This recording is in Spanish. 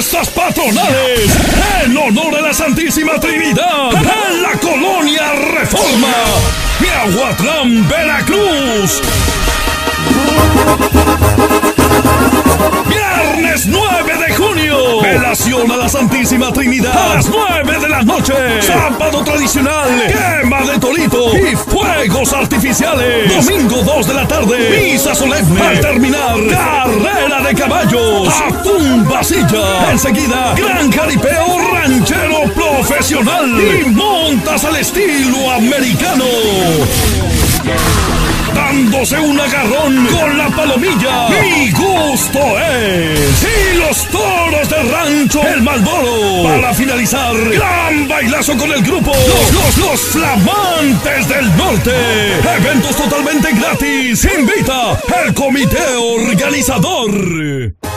fiestas patronales en honor a la Santísima Trinidad en la colonia Reforma, Miahuatlán, Veracruz. Viernes 9 de junio, velación a la Santísima Trinidad a las 9 de la noche. Sábado tradicional, quema de torito y fuegos artificiales. Domingo 2 de la tarde, misa solemne. Al terminar, carrera de caballos a tumbasilla. Enseguida, gran jaripeo ranchero profesional y montas al estilo americano. Dándose un agarrón con la palomilla. Mi gusto es. Y los toros de rancho El Malboro. Para finalizar, gran bailazo con el grupo Los Flamantes del Norte. Eventos totalmente gratis. Invita el comité organizador.